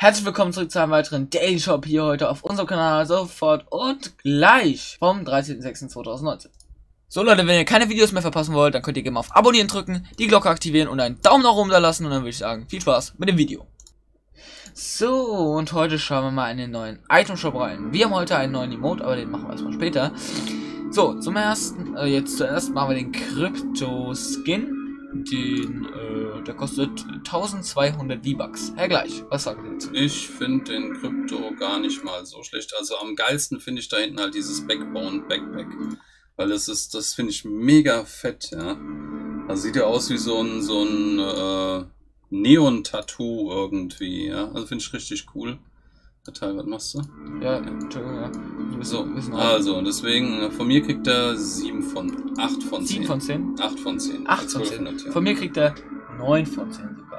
Herzlich willkommen zurück zu einem weiteren Daily Shop hier heute auf unserem Kanal sofort und gleich vom 13.06.2019. So Leute, wenn ihr keine Videos mehr verpassen wollt, dann könnt ihr gerne mal auf Abonnieren drücken, die Glocke aktivieren und einen Daumen nach oben da lassen und dann würde ich sagen, viel Spaß mit dem Video. So, und heute schauen wir mal in den neuen Item Shop rein. Wir haben heute einen neuen Emote, aber den machen wir erstmal später. So, zuerst machen wir den Crypto Skin. Der kostet 1200 V-Bucks. Herr Gleich, was sagen Sie dazu? Ich finde den Krypto gar nicht mal so schlecht. Also am geilsten finde ich da hinten halt dieses Backbone Backpack. Weil das finde ich mega fett, ja. Das sieht ja aus wie so ein Neon-Tattoo irgendwie, ja. Also finde ich richtig cool. Der Teil, was machst du? Ja, Entschuldigung, ja. So, also deswegen, von mir kriegt er 8 von 10. 7 von 10? 8 von 10. 8 von 10. Ja. Von mir kriegt er 9 von 10 sogar.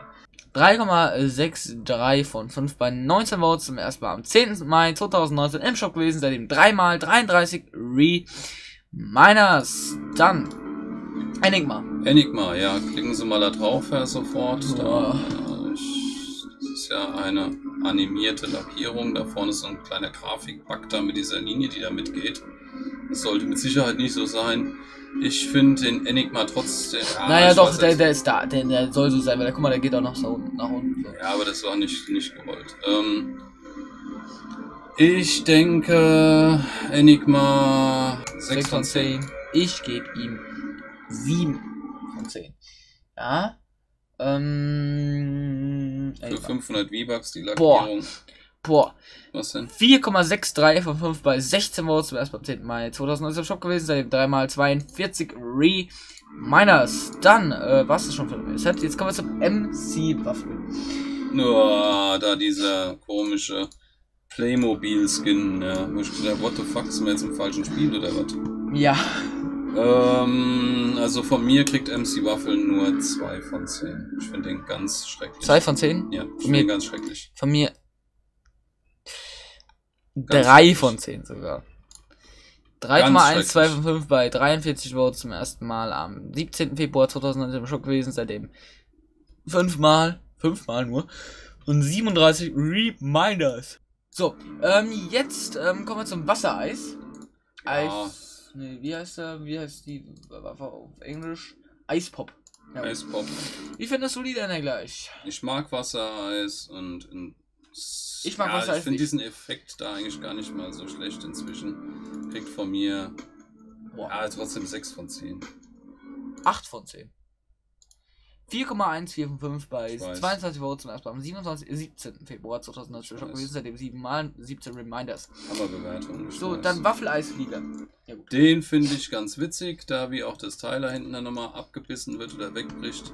3,63 von 5 bei 19 Votes zum ersten Mal am 10. Mai 2019 im Shop gewesen, seitdem 3 mal 33 Miners. Dann Enigma, ja, klicken Sie mal da drauf, Herr sofort. Oh. Das ist ja eine animierte Lackierung. Da vorne ist so ein kleiner Grafikbug da mit dieser Linie, die da mitgeht. Das sollte mit Sicherheit nicht so sein. Ich finde den Enigma trotzdem. Ja, naja, doch, der ist da. Der soll so sein, weil guck mal, der geht auch nach unten. So. Ja, aber das war nicht gewollt. Ich denke, Enigma 6 von 10. Ich gebe ihm 7 von 10. Ja. Für 500 V-Bucks die Lackierung. Boah. Was denn? 4,63 von 5 bei 16 Votes zum erst beim 10. Mai 2019 im Shop gewesen, seitdem 3 mal 42 Miners. Dann, was ist schon für ein Set? Jetzt kommen wir zum MC-Waffel. Nur da dieser komische Playmobil-Skin, ja. Wo ich gedacht, what the fuck, sind wir jetzt im falschen Spiel oder was? Ja. Also von mir kriegt MC Waffel nur 2 von 10. Ich finde den ganz schrecklich. 2 von 10? Ja, ich finde den ganz schrecklich. Von mir 3 von 10 sogar. 3,12 von 5 bei 43 Votes zum ersten Mal am 17. Februar 2019 im Shop gewesen, seitdem 5 Mal nur und 37 Reminders. So, jetzt kommen wir zum Wassereis. Ja. Nee, wie heißt die Waffe auf Englisch? Eispop. Ja. Eispop. Wie findest du die denn gleich? Ich mag Wassereis und ich mag Wassereis. Ich finde diesen Effekt da eigentlich gar nicht mal so schlecht inzwischen. Kriegt von mir trotzdem 6 von 10. 8 von 10. 4,14 von 5 bei 22 Votes zum ersten Mal am 17. Februar 2019 Shop gewesen, seitdem 7 Mal 17 Reminders. Hammerbewertung. So, dann Waffeleisflieger. Ja, gut. Den finde ich ganz witzig, da wie auch das Teil da hinten dann nochmal abgebissen wird oder wegbricht.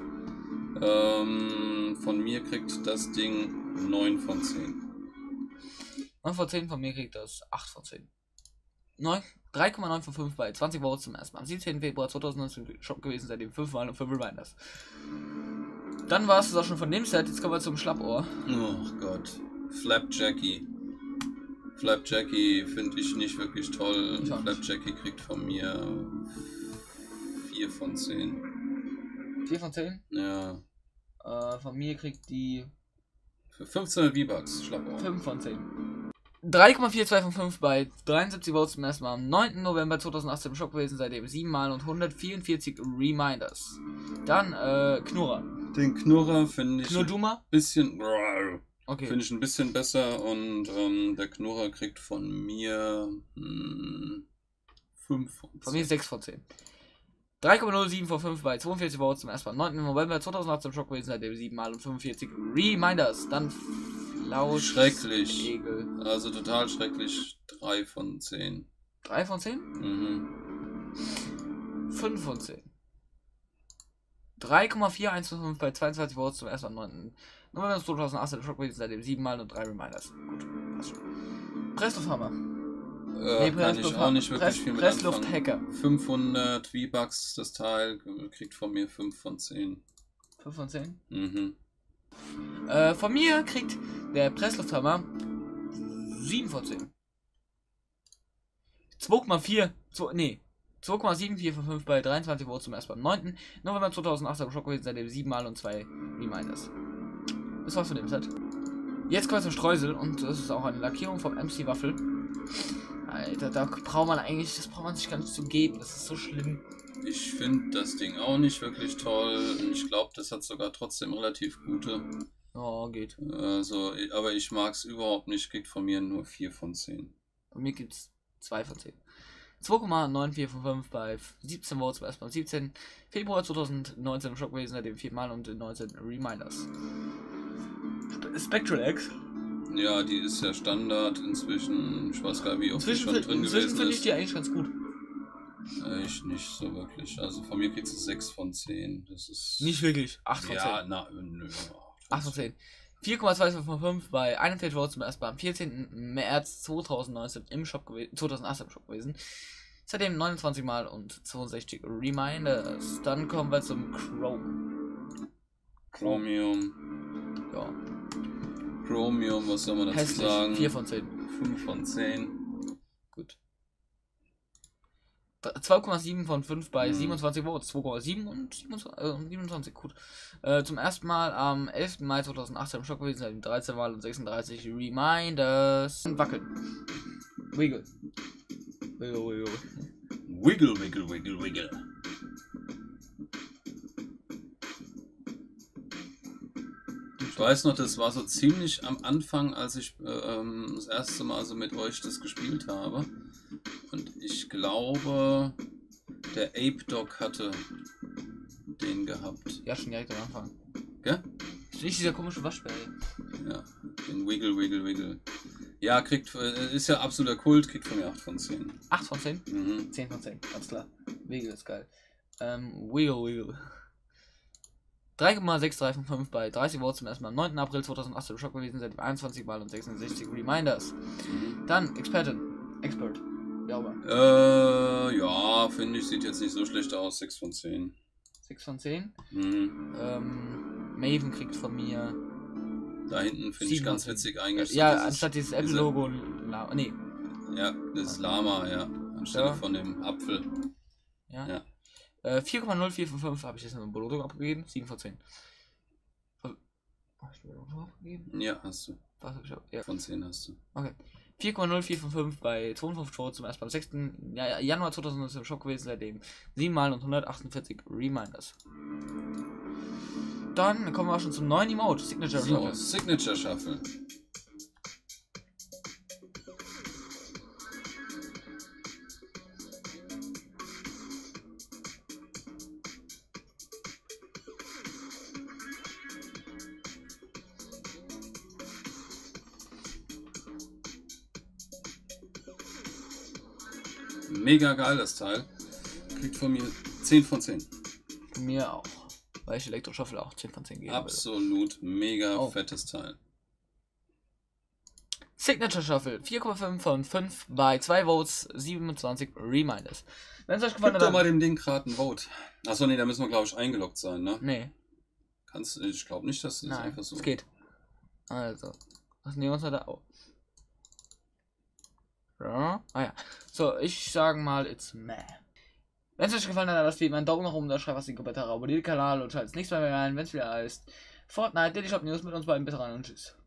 Von mir kriegt das Ding 9 von 10. 9 von 10, von mir kriegt das 8 von 10. 3,9 von 5 bei 20 Votes zum ersten Mal am 17. Februar 2019 Shop gewesen, seitdem 5 Mal und 5 Reminders. Dann war es das auch schon von dem Set, jetzt kommen wir zum Schlappohr. Oh Gott. Flapjackie. Flapjackie finde ich nicht wirklich toll. Flapjackie kriegt von mir 4 von 10. 4 von 10? Ja. Von mir kriegt die für 1500 V-Bucks Schlappohr. 5 von 10. 3,42 von 5 bei 73 Votes zum ersten Mal am 9. November 2018 im Shop gewesen, seitdem 7 Mal und 144 Reminders. Dann Knurrer. Den Knurrer finde ich Knurduma? Bisschen okay. Finde ich ein bisschen besser und der Knurrer kriegt von mir 5 von 10. Von mir 6 von 10. 3,07 von 5 bei 42 Votes zum ersten Mal am 9. November 2018 im Shop gewesen, seitdem 7 Mal und 45 Reminders. Dann schrecklich. Egel. Also total schrecklich. 3 von 10. 3 von 10? Mhm. 5 von 10. 3,41 von 5 bei 22 Votes zum ersten Mal am 9. November 2018 im Shop gewesen, seitdem 7 Mal und 3 Reminders. Gut, passt schon. Presslufthammer. Kann ich auch nicht wirklich viel mit anfangen. Presslufthacker. 500 V-Bucks das Teil, kriegt von mir 5 von 10. 5 von 10? Mhm. Von mir kriegt der Presslufthammer 7 von 10. 2,74 von 5 bei 23 Votes zum ersten Mal am 9. November 2018 im Shop gewesen, seitdem 7 Mal und 2 Reminders. Das war's von dem Set. Jetzt kommen wir zum Streusel und das ist auch eine Lackierung vom MC Waffel. Alter, da braucht man eigentlich, das braucht man sich gar nicht zu geben, das ist so schlimm. Ich finde das Ding auch nicht wirklich toll. Ich glaube, das hat sogar trotzdem relativ gute. Oh, geht. Also, aber ich mag es überhaupt nicht. Kriegt von mir nur 4 von 10. Bei mir gibt's 2 von 10. 2,94 von 5 bei 17 Votes, erst am 17. Februar 2019 im Shop gewesen, seitdem 4 Mal und 19 Reminders. Spectral X. Ja, die ist ja Standard inzwischen. Ich weiß gar nicht, wie oft die schon drin gewesen ist. Inzwischen finde ich die eigentlich ganz gut. Ich nicht so wirklich. Also von mir geht es 6 von 10. Das ist. Nicht wirklich. 8 von 10. Ja, nö. 8 von 10. 4,25 von 5 bei 41 Votes zum ersten Mal am 14. März 2019 im Shop gewesen, 2008 im Shop gewesen. Seitdem 29 Mal und 62 Reminders. Dann kommen wir zum Chromium. Ja. Chromium, was soll man dazu Hässlich. sagen? 4 von 10. 5 von 10. Gut. 2,7 von 5 bei 27 Votes. 2,7 und 27, gut. Zum ersten Mal am 11. Mai 2018 im Shop gewesen, seit 13 Mal und 36 Reminders. Wackeln. Wiggle. Wiggle, wiggle. Wiggle, wiggle, wiggle, wiggle. Ich weiß noch, das war so ziemlich am Anfang, als ich das erste Mal so mit euch das gespielt habe. Und ich glaube, der Ape Dog hatte den gehabt. Ja, schon direkt am Anfang. Gell? Ist nicht dieser komische Waschbär. Ja, den Wiggle, Wiggle, Wiggle. Ja, ist ja absoluter Kult, kriegt von mir 8 von 10. 8 von 10? Mhm. 10 von 10, ganz klar. Wiggle ist geil. Wiggle, Wiggle. 3,63 von 5 bei 30 Votes zum ersten Mal am 9. April 2018 im Shop gewesen, seit 21 Mal und 66 Reminders. Dann Expert. Ja, aber. Ja, finde ich, sieht jetzt nicht so schlecht aus. 6 von 10. 6 von 10. Mhm. Maven kriegt von mir. Da hinten finde ich ganz witzig eingestellt. Ja, anstatt dieses Apple-Logo. Nee. Ja, das Lama, ja. Anstelle von dem Apfel. Ja. 4,04 von 5 habe ich jetzt eine Belohnung abgegeben. 7 von 10. Habe ich eine Belohnung abgegeben? Ja, hast du. Was habe ich auch? Ja. Von 10 hast du. Okay. 4,04 von 5 bei 52 Votes zum ersten Mal am 6. Januar 2019 im Shop gewesen, seitdem 7 Mal und 148 Reminders. Dann kommen wir auch schon zum neuen Emote, Signature Shuffle. Signature Shuffle. Mega geil das Teil. Kriegt von mir 10 von 10. Von mir auch. Weil ich Elektro-Shuffle auch 10 von 10 gebe. Absolut mega fettes Teil. Signature Shuffle 4,5 von 5 bei 2 Votes, 27 Reminders. Wenn es euch gefallen hat. Gib doch mal dem Ding gerade ein Vote. Achso, nee, da müssen wir, glaube ich, eingeloggt sein, ne? Nee. Ich glaube nicht, dass das einfach so. Es geht. Also. Was nehmen wir uns da? Oh. Ja. Ah ja. So, ich sage mal, it's meh. Wenn es euch gefallen hat, lasst wie immer einen Daumen nach oben da, schreibt was in die Kommentare, abonniert den Kanal und schaltet das nächste Mal rein, wenn es wieder heißt Fortnite, Daily Shop News mit uns beiden. Bis rein und tschüss.